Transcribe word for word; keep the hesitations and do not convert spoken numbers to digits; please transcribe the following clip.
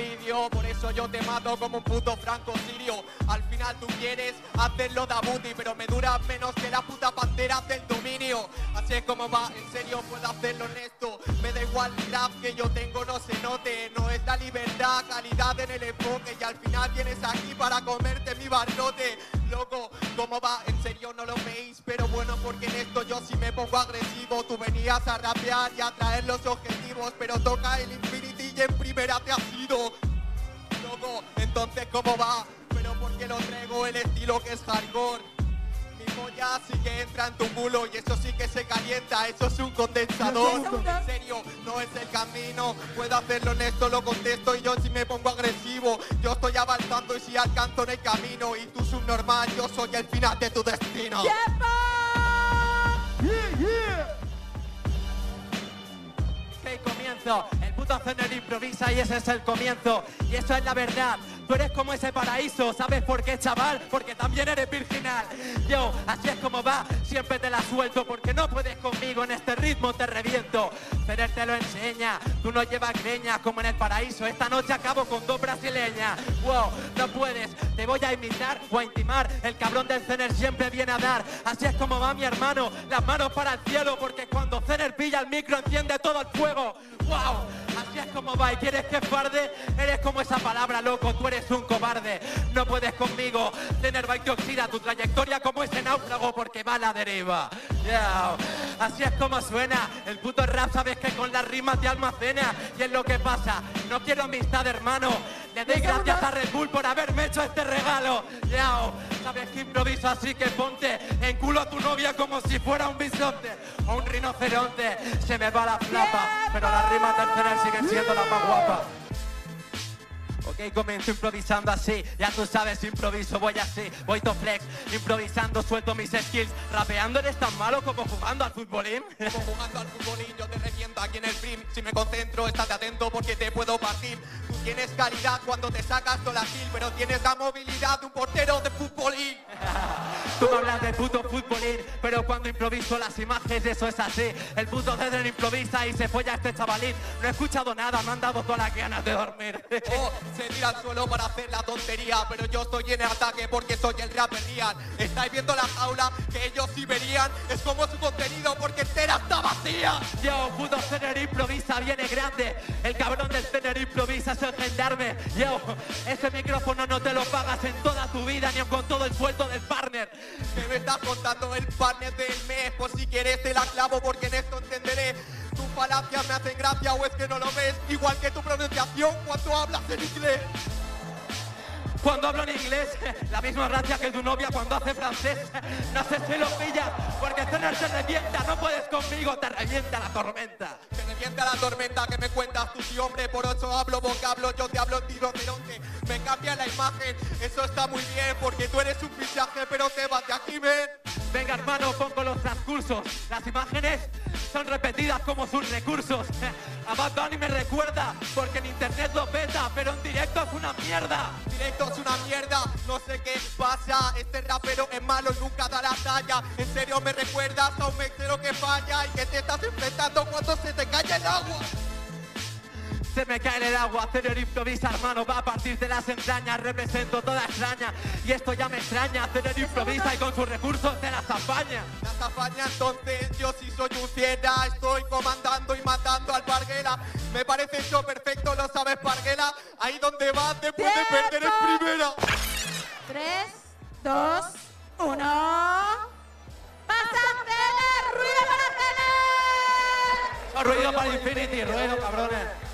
vídeo. Por eso yo te mato como un puto franco sirio. Al final tú quieres hacerlo de abuti, pero me dura menos que la puta pantera del dominio. Así es como va, en serio puedo hacerlo honesto. Me da igual el rap que yo tengo, no se note. No es la libertad, calidad en el enfoque. Y al final vienes aquí para comerte mi barrote. Loco, ¿cómo va? En serio no lo veis, pero bueno, porque en esto yo sí me pongo agresivo. Tú venías a rapear y a traer los objetivos, pero toca el Infinity y en primera te has ido. Loco, entonces ¿cómo va? Pero porque lo traigo el estilo que es hardcore. Mi polla sí que entra en tu culo y eso sí que se calienta, eso es un condensador. En serio, no es el camino, puedo hacerlo honesto, lo contesto y yo sí me pongo agresivo. Yo estoy avanzando y si alcanzo en el camino y tú subnormal, yo soy el final de tu destino. ¡Tiempo! Yeah, yeah. Ok, comienzo. El puto Zener improvisa y ese es el comienzo. Y eso es la verdad. Tú eres como ese paraíso, ¿sabes por qué, chaval? Porque también eres virginal. Yo, así es como va, siempre te la suelto. Porque no puedes conmigo, en este ritmo te reviento. Zener te lo enseña, tú no llevas greñas como en el paraíso. Esta noche acabo con dos brasileñas. Wow, no puedes, te voy a imitar o a intimar. El cabrón del Zener siempre viene a dar. Así es como va mi hermano, las manos para el cielo. Porque cuando Zener pilla el micro enciende todo el fuego. Wow, así es como va. ¿Y quieres que farde? Eres como esa palabra, loco, tú eres un cobarde. No puedes conmigo, Zener va y te oxida tu trayectoria como ese náufrago porque va a la deriva. Yeah. Así es como suena. El puto rap sabes que con las rimas te almacena. Y es lo que pasa, no quiero amistad, hermano. Le doy gracias a Red Bull por haberme hecho este regalo. Yeah. Sabes que improviso, así que ponte en culo a tu novia como si fuera un bisonte o un rinoceronte. Se me va la flapa, pero las rimas del Zener siguen siendo las más guapas. Ok, comienzo improvisando así, ya tú sabes, improviso, voy así, voy to flex, improvisando, suelto mis skills. Rapeando eres tan malo como jugando al futbolín. Como jugando al futbolín, yo te reviento aquí en el prim. Si me concentro, estate atento porque te puedo partir. Tú tienes calidad cuando te sacas toda la kill, pero tienes la movilidad de un portero de futbolín. Tú me hablas del puto futbolín, pero cuando improviso las imágenes, eso es así. El puto Zener improvisa y se folla a este chavalín. No he escuchado nada, me han dado todas las ganas de dormir. Oh, se tira al suelo para hacer la tontería, pero yo estoy en el ataque porque soy el rapper real. Estáis viendo la jaula que ellos sí verían, es como su contenido porque entera está vacía. Yo, puto Zener improvisa, viene grande. El cabrón del Zener improvisa es el gendarme. Yo, ese micrófono no te lo pagas en toda tu vida ni con todo el sueldo del partner. ¿Qué me estás contando el partner del mes? Por si quieres te la clavo porque en esto entenderé. Tus falacias me hacen gracia o es que no lo ves. Igual que tu pronunciación cuando hablas en inglés. Cuando hablo en inglés, la misma gracia que tu novia cuando hace francés. No sé si lo pillas, porque Zener te revienta, no puedes conmigo, te revienta la tormenta. Te revienta la tormenta que me cuentas tú, sí, hombre, por eso hablo vocablo, yo te hablo rinoceronte. Me cambia la imagen, eso está muy bien, porque tú eres un fichaje, pero te vas de aquí, ven. Venga, hermano, pongo los transcursos. Las imágenes son repetidas como sus recursos. A Bad Bunny me recuerda, porque en internet lo peta, pero en directo es una mierda. Directo es una mierda, no sé qué pasa. Este rapero es malo y nunca da la talla. En serio me recuerdas a un mexero que falla y que te estás enfrentando cuando se te cae el agua. Se me cae en el agua, Zener improvisa, hermano, va a partir de las entrañas, represento toda extraña, y esto ya me extraña, Zener improvisa y con sus recursos te las apaña. Las apaña, entonces yo sí soy un fiera, estoy comandando y matando al Parguela. Me parece eso perfecto, ¿lo sabes, Parguela? Ahí donde vas después de perder en primera. Tres, dos, uno. ¡Pasa Zener! ¡Ruido para Zener! Ruido para Infinity, ruido, cabrones.